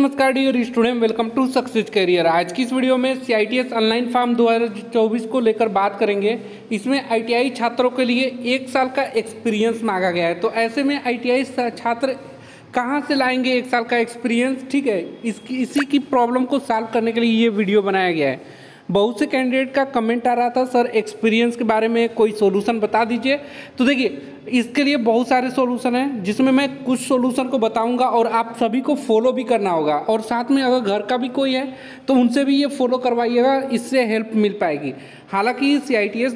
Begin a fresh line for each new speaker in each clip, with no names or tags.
नमस्कार dear student, welcome to success career. आज की इस वीडियो में CITS ऑनलाइन फॉर्म 2024 को लेकर बात करेंगे। इसमें ITI छात्रों के लिए 1 साल का एक्सपीरियंस मांगा गया है। तो ऐसे में ITI छात्र कहां से लाएंगे 1 साल का एक्सपीरियंस? ठीक है, इसी की प्रॉब्लम को सॉल्व करने के लिए ये वीडियो बनाया गया है। बहुत से कैंडिडेट का कमेंट आ रहा था, सर एक्सपीरियंस के बारे में कोई सोल्यूशन बता दीजिए। तो देखिए, इसके लिए बहुत सारे सोल्यूशन हैं, जिसमें मैं कुछ सोल्यूशन को बताऊंगा और आप सभी को फॉलो भी करना होगा। और साथ में अगर घर का भी कोई है तो उनसे भी ये फॉलो करवाइएगा, इससे हेल्प मिल पाएगी। हालांकि CITS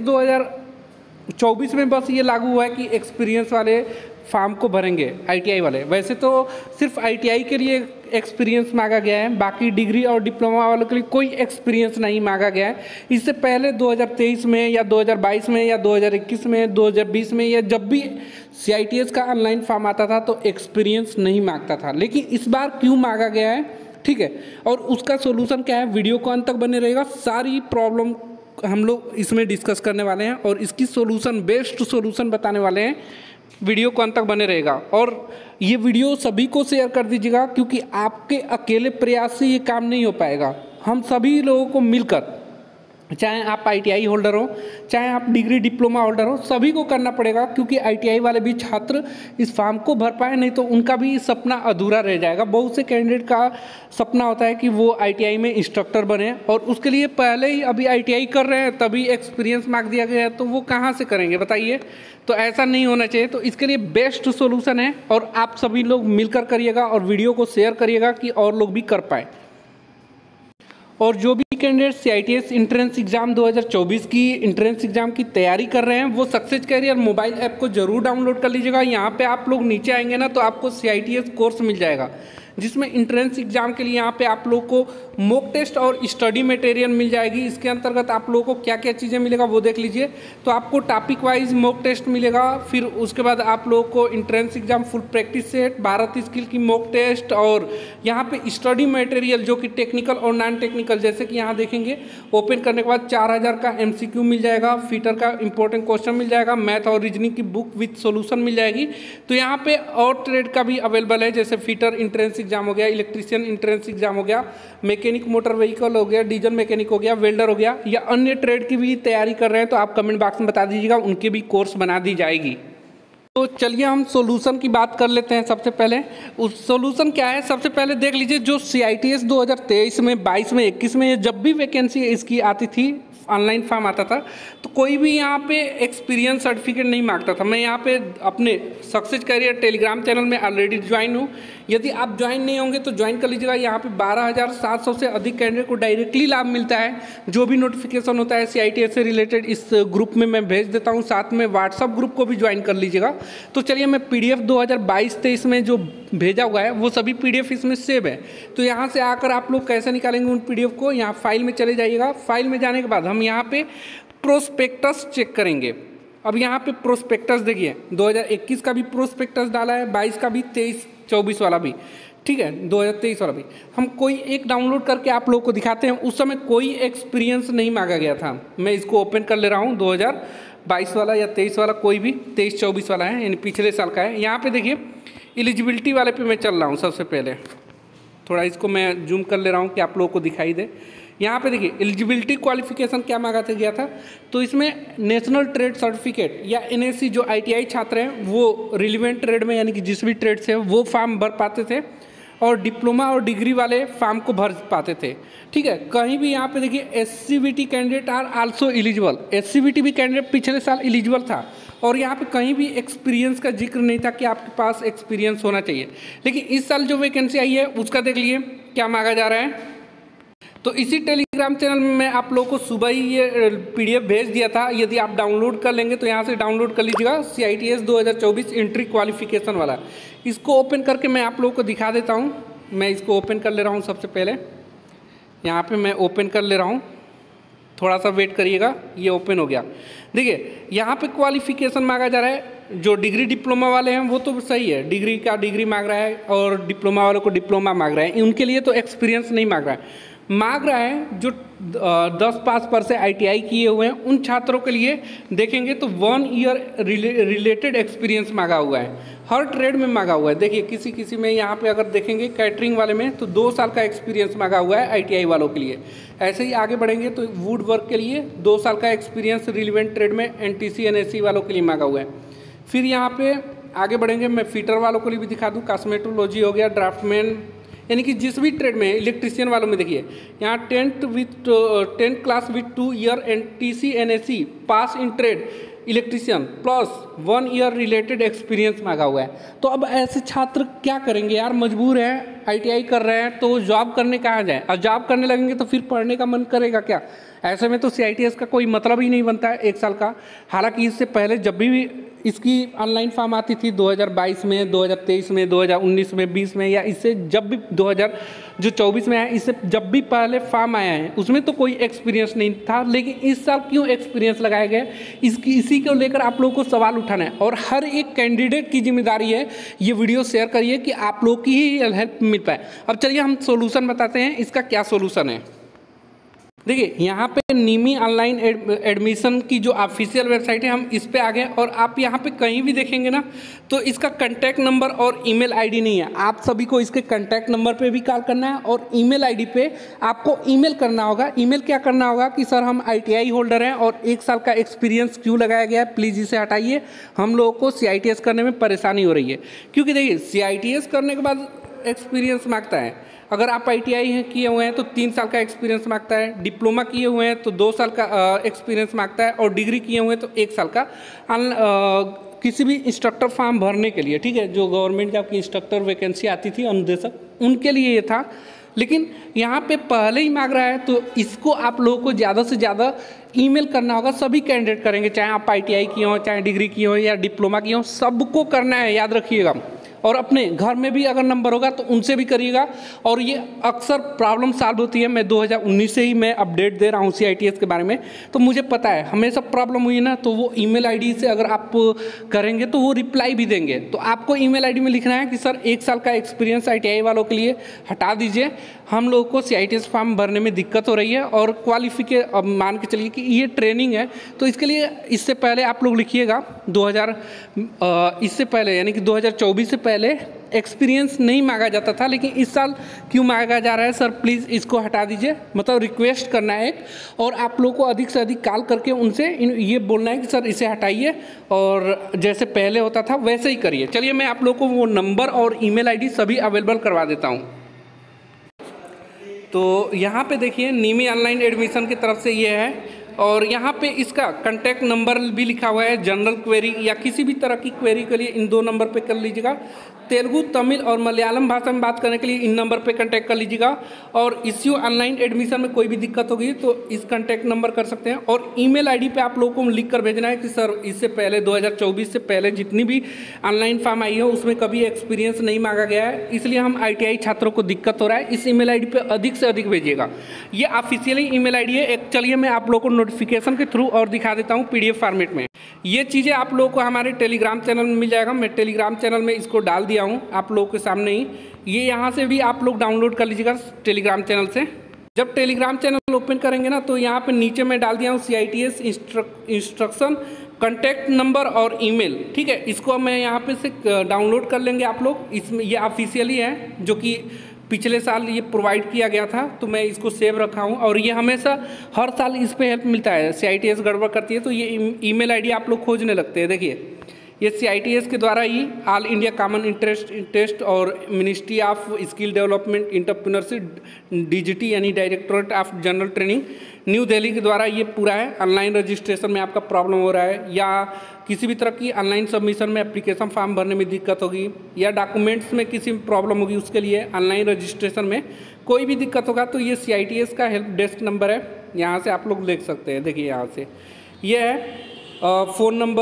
2024 में बस ये लागू हुआ है कि एक्सपीरियंस वाले फॉर्म को भरेंगे ITI वाले। वैसे तो सिर्फ ITI के लिए एक्सपीरियंस मांगा गया है, बाकी डिग्री और डिप्लोमा वालों के लिए कोई एक्सपीरियंस नहीं मांगा गया है। इससे पहले 2023 में या 2022 में या 2021 में 2020 में या जब भी CITS का ऑनलाइन फॉर्म आता था तो एक्सपीरियंस नहीं मांगता था, लेकिन इस बार क्यों मांगा गया है, ठीक है, और उसका सोल्यूशन क्या है, वीडियो को अंत तक बने रहेगा। सारी प्रॉब्लम हम लोग इसमें डिस्कस करने वाले हैं और इसकी सोल्यूशन, बेस्ट सोल्यूशन बताने वाले हैं। वीडियो को अंत तक बने रहेगा और ये वीडियो सभी को शेयर कर दीजिएगा, क्योंकि आपके अकेले प्रयास से ये काम नहीं हो पाएगा। हम सभी लोगों को मिलकर, चाहे आप ITI होल्डर हो, चाहे आप डिग्री डिप्लोमा होल्डर हो, सभी को करना पड़ेगा, क्योंकि ITI वाले भी छात्र इस फॉर्म को भर पाए, नहीं तो उनका भी सपना अधूरा रह जाएगा। बहुत से कैंडिडेट का सपना होता है कि वो ITI में इंस्ट्रक्टर बने और उसके लिए पहले ही अभी ITI कर रहे हैं, तभी एक्सपीरियंस मांग दिया गया है, तो वो कहाँ से करेंगे बताइए? तो ऐसा नहीं होना चाहिए। तो इसके लिए बेस्ट सोल्यूशन है और आप सभी लोग मिलकर करिएगा और वीडियो को शेयर करिएगा कि और लोग भी कर पाए। और जो भी कैंडिडेट CITS एंट्रेंस एग्जाम 2024 की एंट्रेंस एग्जाम की तैयारी कर रहे हैं, वो सक्सेस करियर मोबाइल ऐप को जरूर डाउनलोड कर लीजिएगा। यहाँ पे आप लोग नीचे आएंगे ना, तो आपको CITS कोर्स मिल जाएगा, जिसमें एंट्रेंस एग्जाम के लिए यहाँ पे आप लोग को मॉक टेस्ट और स्टडी मटेरियल मिल जाएगी। इसके अंतर्गत आप लोगों को क्या क्या चीज़ें मिलेगा वो देख लीजिए। तो आपको टॉपिक वाइज मॉक टेस्ट मिलेगा, फिर उसके बाद आप लोगों को entrance exam full practice set, Bharat skill की मॉक टेस्ट, और यहाँ पे स्टडी मटेरियल जो कि टेक्निकल और नॉन टेक्निकल, जैसे कि यहाँ देखेंगे ओपन करने के बाद 4000 का MCQ मिल जाएगा, फीटर का इंपॉर्टेंट क्वेश्चन मिल जाएगा, मैथ और रीजनिंग की बुक विथ सोल्यूशन मिल जाएगी। तो यहाँ पे और ट्रेड का भी अवेलेबल है, जैसे फीटर एंट्रेंस एग्जाम हो गया, इलेक्ट्रीशियन एंट्रेंस एग्जाम हो गया, मैकेनिक मोटर व्हीकल हो गया, डीजल मैकेनिक हो गया, वेल्डर हो गया, या अन्य ट्रेड की भी तैयारी कर रहे हैं तो आप कमेंट बॉक्स में बता दीजिएगा, उनके भी कोर्स बना दी जाएगी। तो चलिए हम सॉल्यूशन की बात कर लेते हैं। सबसे पहले उस सॉल्यूशन क्या है, सबसे पहले देख लीजिए, जो CITS 2023 में, 22 में, 21 में जब भी वैकेंसी इसकी आती थी, ऑनलाइन फॉर्म आता था, तो कोई भी यहाँ पे एक्सपीरियंस सर्टिफिकेट नहीं मांगता था। मैं यहाँ पे अपने सक्सेस करियर टेलीग्राम चैनल में ऑलरेडी ज्वाइन हूँ। यदि आप ज्वाइन नहीं होंगे तो ज्वाइन कर लीजिएगा। यहाँ पे 12,700 से अधिक कैंडिडेट को डायरेक्टली लाभ मिलता है। जो भी नोटिफिकेशन होता है CITS से रिलेटेड इस ग्रुप में मैं भेज देता हूँ, साथ में व्हाट्सअप ग्रुप को भी ज्वाइन कर लीजिएगा। तो चलिए, मैं PDF 2022-23 में जो भेजा हुआ है वो सभी PDF इसमें सेव है। तो यहाँ से आकर आप लोग कैसे निकालेंगे उन PDF को, यहाँ फाइल में चले जाइएगा। फाइल में जाने के बाद हम यहाँ पे प्रोस्पेक्टस चेक करेंगे। अब यहाँ पे प्रोस्पेक्टस देखिए, 2021 का भी प्रोस्पेक्टस डाला है, 22 का भी, 23-24 वाला भी, ठीक है, 2023 वाला भी। हम कोई एक डाउनलोड करके आप लोगों को दिखाते हैं। उस समय कोई एक्सपीरियंस नहीं मांगा गया था। मैं इसको ओपन कर ले रहा हूँ, 2022 वाला या 23 वाला, कोई भी 23-24 वाला है, यानी पिछले साल का है। यहाँ पे देखिए, एलिजिबिलिटी वाले पे मैं चल रहा हूँ। सबसे पहले थोड़ा इसको मैं जूम कर ले रहा हूँ कि आप लोगों को दिखाई दे। यहाँ पे देखिए, एलिजिबिलिटी क्वालिफिकेशन क्या मांगा गया था, तो इसमें नेशनल ट्रेड सर्टिफिकेट या NSC, जो ITI छात्र हैं वो रिलीवेंट ट्रेड में, यानी कि जिस भी ट्रेड से वो फॉर्म भर पाते थे, और डिप्लोमा और डिग्री वाले फॉर्म को भर पाते थे, ठीक है। कहीं भी यहाँ पे देखिए, SCVT candidate are also eligible. SCVT भी कैंडिडेट पिछले साल एलिजिबल था, और यहाँ पे कहीं भी एक्सपीरियंस का जिक्र नहीं था कि आपके पास एक्सपीरियंस होना चाहिए। लेकिन इस साल जो वैकेंसी आई है उसका देख लिए क्या मांगा जा रहा है। तो इसी टेलीग्राम चैनल में मैं आप लोगों को सुबह ही ये PDF भेज दिया था। यदि आप डाउनलोड कर लेंगे तो यहाँ से डाउनलोड कर लीजिएगा, CITS 2024 एंट्री क्वालिफिकेशन वाला। इसको ओपन करके मैं आप लोगों को दिखा देता हूँ। मैं इसको ओपन कर ले रहा हूँ। सबसे पहले यहाँ पे मैं ओपन कर ले रहा हूँ, थोड़ा सा वेट करिएगा, ये ओपन हो गया। देखिए, यहाँ पे क्वालिफिकेशन मांगा जा रहा है। जो डिग्री डिप्लोमा वाले हैं वो तो सही है, डिग्री का डिग्री मांग रहा है, और डिप्लोमा वालों को डिप्लोमा मांग रहा है, उनके लिए तो एक्सपीरियंस नहीं मांग रहा है। मांग रहा है जो 10 पास पर से ITI किए हुए हैं उन छात्रों के लिए देखेंगे तो 1 ईयर रिलेटेड एक्सपीरियंस मांगा हुआ है। हर ट्रेड में मांगा हुआ है। देखिए किसी किसी में यहाँ पे अगर देखेंगे कैटरिंग वाले में तो 2 साल का एक्सपीरियंस मांगा हुआ है ITI वालों के लिए। ऐसे ही आगे बढ़ेंगे तो वुड वर्क के लिए 2 साल का एक्सपीरियंस रिलेवेंट ट्रेड में NTC NSC वालों के लिए मांगा हुआ है। फिर यहाँ पे आगे बढ़ेंगे, मैं फिटर वालों को भी दिखा दूँ, कॉस्मेटोलॉजी हो गया, ड्राफ्टमैन, यानी कि जिस भी ट्रेड में, इलेक्ट्रीशियन वालों में देखिए यहाँ 10th class with 2 year NTC NSC pass in trade electrician plus 1 year related experience मांगा हुआ है। तो अब ऐसे छात्र क्या करेंगे यार, मजबूर हैं, ITI कर रहे हैं तो जॉब करने कहाँ जाएं, और जॉब करने लगेंगे तो फिर पढ़ने का मन करेगा क्या? ऐसे में तो CITS का कोई मतलब ही नहीं बनता है 1 साल का। हालांकि इससे पहले जब भी इसकी ऑनलाइन फॉर्म आती थी 2022 में, 2023 में, 2019 में, 20 में, या इससे जब भी 2024 में आया, इससे जब भी पहले फॉर्म आया है उसमें तो कोई एक्सपीरियंस नहीं था। लेकिन इस साल क्यों एक्सपीरियंस लगाए गए, इसी को लेकर आप लोगों को सवाल उठाना है। और हर एक कैंडिडेट की जिम्मेदारी है ये वीडियो शेयर करिए कि आप लोग की ही हेल्प मिल पाए। अब चलिए हम सोल्यूशन बताते हैं, इसका क्या सोल्यूशन है। देखिए यहाँ पे निमी ऑनलाइन एडमिशन की जो ऑफिशियल वेबसाइट है, हम इस पे आ गए और आप यहाँ पे कहीं भी देखेंगे ना तो इसका कांटेक्ट नंबर और ईमेल आईडी नहीं है। आप सभी को इसके कांटेक्ट नंबर पे भी कॉल करना है और ईमेल आईडी पे आपको ईमेल करना होगा। ईमेल क्या करना होगा कि सर हम ITI होल्डर हैं और 1 साल का एक्सपीरियंस क्यों लगाया गया है, प्लीज़ इसे हटाइए, हम लोगों को CITS करने में परेशानी हो रही है। क्योंकि देखिए CITS करने के बाद एक्सपीरियंस मांगता है। अगर आप ITI हैं किए हुए हैं तो 3 साल का एक्सपीरियंस मांगता है, डिप्लोमा किए हुए हैं तो 2 साल का एक्सपीरियंस मांगता है, और डिग्री किए हुए हैं तो 1 साल का। किसी भी इंस्ट्रक्टर फॉर्म भरने के लिए, ठीक है, जो गवर्नमेंट की आपकी इंस्ट्रक्टर वैकेंसी आती थी अनुदेशक, उनके लिए ये था। लेकिन यहाँ पे पहले ही मांग रहा है तो इसको आप लोगों को ज़्यादा से ज़्यादा ईमेल करना होगा। सभी कैंडिडेट करेंगे, चाहे आप ITI किए हो, चाहे डिग्री किए हो या डिप्लोमा किए हो, सबको करना है, याद रखिएगा। और अपने घर में भी अगर नंबर होगा तो उनसे भी करिएगा। और ये अक्सर प्रॉब्लम सॉल्व होती है। मैं 2019 से ही मैं अपडेट दे रहा हूँ CITS के बारे में, तो मुझे पता है हमेशा प्रॉब्लम हुई है ना, तो वो ईमेल आईडी से अगर आप करेंगे तो वो रिप्लाई भी देंगे। तो आपको ईमेल आईडी में लिखना है कि सर 1 साल का एक्सपीरियंस ITI वालों के लिए हटा दीजिए, हम लोगों को CITS फॉर्म भरने में दिक्कत हो रही है और क्वालिफिकेशन मान के चलिए कि ये ट्रेनिंग है। तो इसके लिए इससे पहले आप लोग लिखिएगा इससे पहले यानी कि 2024 से पहले एक्सपीरियंस नहीं मांगा जाता था, लेकिन इस साल क्यों मांगा जा रहा है, सर प्लीज़ इसको हटा दीजिए। मतलब रिक्वेस्ट करना है एक, और आप लोग को अधिक से अधिक कॉल करके उनसे ये बोलना है कि सर इसे हटाइए और जैसे पहले होता था वैसे ही करिए। चलिए मैं आप लोग को वो नंबर और ईमेल आईडी सभी अवेलेबल करवा देता हूँ। तो यहाँ पे देखिए निमी ऑनलाइन एडमिशन की तरफ से ये है, और यहाँ पे इसका कांटेक्ट नंबर भी लिखा हुआ है। जनरल क्वेरी या किसी भी तरह की क्वेरी के लिए इन 2 नंबर पे कर लीजिएगा। तेलुगु, तमिल और मलयालम भाषा में बात करने के लिए इन नंबर पे कांटेक्ट कर लीजिएगा। और इश्यू ऑनलाइन एडमिशन में कोई भी दिक्कत होगी तो इस कांटेक्ट नंबर कर सकते हैं। और ईमेल आईडी पे आप लोगों को लिख कर भेजना है कि सर इससे पहले 2024 से पहले जितनी भी ऑनलाइन फॉर्म आई है उसमें कभी एक्सपीरियंस नहीं मांगा गया है, इसलिए हम ITI छात्रों को दिक्कत हो रहा है। इस ईमेल आईडी पे अधिक से अधिक भेजिएगा। ये ऑफिशियली ईमेल आईडी है एक। चलिए मैं आप लोगों को नोटिफिकेशन के थ्रू और दिखा देता हूँ PDF फॉर्मेट में। ये चीज़ें आप लोगों को हमारे टेलीग्राम चैनल में मिल जाएगा। मैं टेलीग्राम चैनल में इसको डाल दिया हूँ आप लोगों के सामने ही। ये यहाँ से भी आप लोग डाउनलोड कर लीजिएगा टेलीग्राम चैनल से। जब टेलीग्राम चैनल ओपन करेंगे ना तो यहाँ पे नीचे मैं डाल दिया हूँ CITS इंस्ट्रक्शन, कांटेक्ट नंबर और ईमेल, ठीक है। इसको मैं यहाँ पे से डाउनलोड कर लेंगे आप लोग। इसमें ये ऑफिशियली है जो कि पिछले साल ये प्रोवाइड किया गया था, तो मैं इसको सेव रखा हूँ। और ये हमेशा हर साल इस पे हेल्प मिलता है। CITS गड़बड़ करती है तो ये ईमेल आईडी आप लोग खोजने लगते हैं। देखिए ये CITS के द्वारा ही all India common interest test और ministry of skill development entrepreneurship DGT यानी directorate of general training New Delhi के द्वारा ये पूरा है। ऑनलाइन रजिस्ट्रेशन में आपका प्रॉब्लम हो रहा है या किसी भी तरह की ऑनलाइन सबमिशन में एप्लीकेशन फॉर्म भरने में दिक्कत होगी या डॉक्यूमेंट्स में किसी प्रॉब्लम होगी, उसके लिए ऑनलाइन रजिस्ट्रेशन में कोई भी दिक्कत होगा तो ये CITS का हेल्प डेस्क नंबर है, यहाँ से आप लोग देख सकते हैं। देखिए यहाँ से ये है phone number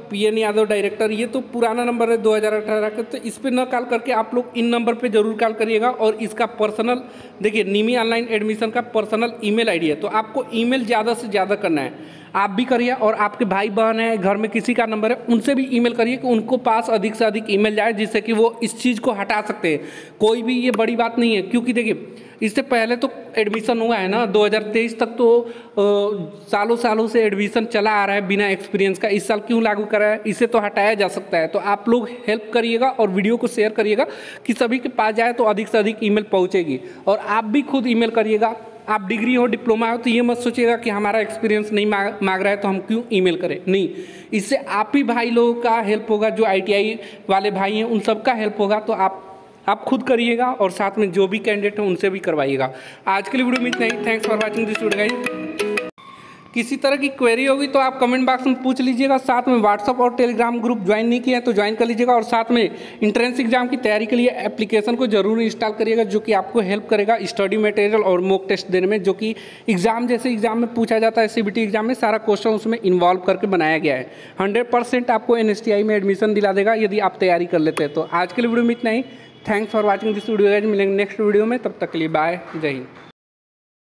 PN Yadav director, ये तो पुराना नंबर है 2018 का, तो इस पर न कॉल करके आप लोग इन नंबर पे ज़रूर कॉल करिएगा। और इसका पर्सनल देखिए, निमी ऑनलाइन एडमिशन का पर्सनल ईमेल आईडी है, तो आपको ईमेल ज़्यादा से ज़्यादा करना है। आप भी करिए और आपके भाई बहन है, घर में किसी का नंबर है, उनसे भी ईमेल करिए कि उनको पास अधिक से अधिक ईमेल जाए, जिससे कि वो इस चीज़ को हटा सकते हैं। कोई भी ये बड़ी बात नहीं है, क्योंकि देखिए इससे पहले तो एडमिशन हुआ है ना 2023 तक, तो सालों सालों से एडमिशन चला आ रहा है बिना एक्सपीरियंस का। इस साल क्यों लागू करा है? इसे तो हटाया जा सकता है। तो आप लोग हेल्प करिएगा और वीडियो को शेयर करिएगा कि सभी के पास जाए, तो अधिक से अधिक ईमेल पहुंचेगी। और आप भी खुद ईमेल करिएगा। आप डिग्री हो, डिप्लोमा हो, तो ये मत सोचिएगा कि हमारा एक्सपीरियंस नहीं मांग रहा है तो हम क्यों ईमेल करें। नहीं, इससे आप ही भाई लोगों का हेल्प होगा, जो ITI वाले भाई हैं उन सब का हेल्प होगा। तो आप खुद करिएगा और साथ में जो भी कैंडिडेट हैं उनसे भी करवाइएगा। आज के लिए वीडियो में इतना ही। Thanks for watching this video guys. किसी तरह की क्वेरी होगी तो आप कमेंट बॉक्स में पूछ लीजिएगा। साथ में व्हाट्सअप और टेलीग्राम ग्रुप ज्वाइन नहीं किया है तो ज्वाइन कर लीजिएगा। और साथ में इंट्रेंस एग्जाम की तैयारी के लिए एप्लीकेशन को जरूर इंस्टॉल करिएगा, जो कि आपको हेल्प करेगा स्टडी मटेरियल और मॉक टेस्ट देने में, जो कि एग्जाम जैसे एग्जाम में पूछा जाता है। CBT एग्जाम में सारा क्वेश्चन उसमें इन्वॉल्व करके बनाया गया है। 100% आपको NSTI में एडमिशन दिला देगा यदि आप तैयारी कर लेते हैं। तो आज के लिए वीडियो में इतना ही। Thanks for watching this video guys. मिलेंगे नेक्स्ट वीडियो में, तब तक के लिए बाय, जय हिंद।